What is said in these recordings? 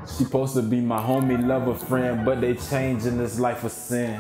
She supposed to be my homie, lover, friend, but they changing this life of sin.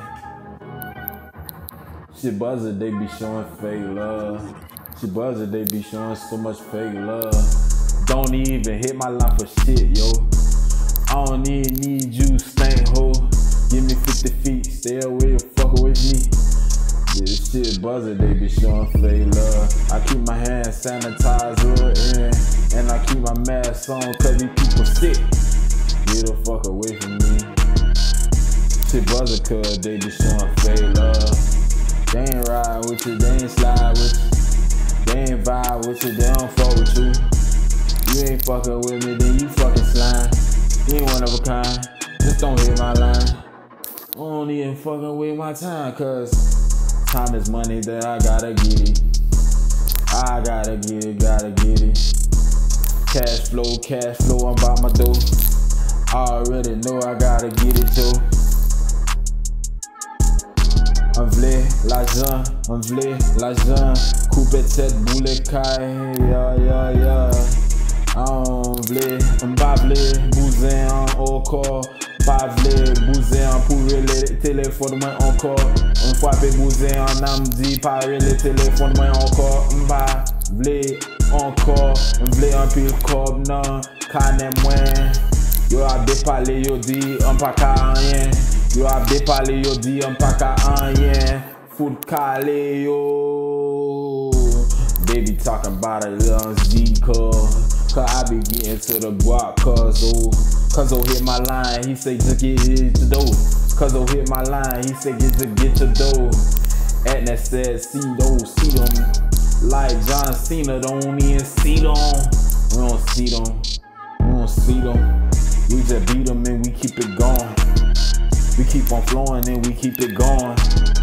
She buzzer, they be showing fake love. She buzzer, they be showing so much fake love. Don't even hit my line for shit, yo. I don't even need you, stank hoe. Give me 50 feet, stay away, fuck with me. Yeah, this shit buzzer, they be showing fake love. I keep my hand sanitizer in, and I keep my mask on, cause these people sick. Get the fuck away from me. Shit buzzer, cause they be showing fake love. They ain't ride with you, they ain't slide with you. They ain't vibe with you, they don't fuck with you. You ain't fucking with me, then you fucking slime. You ain't one of a kind, just don't hit my line. I don't even fucking waste my time, cause time is money that I gotta get it. I gotta get it, gotta get it. Cash flow, I'm by my dough. I already know I gotta get it, yo. On vle l'argent, coupe tête, boule caille, ya. On vle, m'pa vle, bouzer encore, pas vle, bouzer pour le téléphone moi encore. On frappe bouzer en amdi, pare le téléphone moi encore, m'pa vle encore, m'vle un pile cob nan, kane moi. Yo ap de pale, yo di, an pa ka anyen. Yo ap de pale, yo di, an pa ka anyen. Food kale, yo. They be talking about it on Z, cause I be getting to the guap, cause hit my line, he say just get the dough. Cause hit my line, he say get the dough. Etna said see them. Like John Cena, don't even see them. We don't see them. We just beat them and we keep it going. We keep on flowing and we keep it going.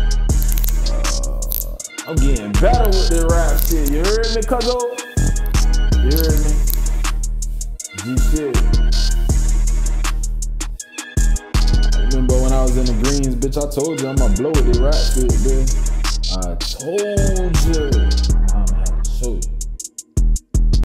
I'm getting better with the rap shit. You heard me, cuzzo? You heard me? G shit. Remember when I was in the greens, bitch, I told you I'ma blow with the rap shit, bitch. I told you. I'm gonna have to show you.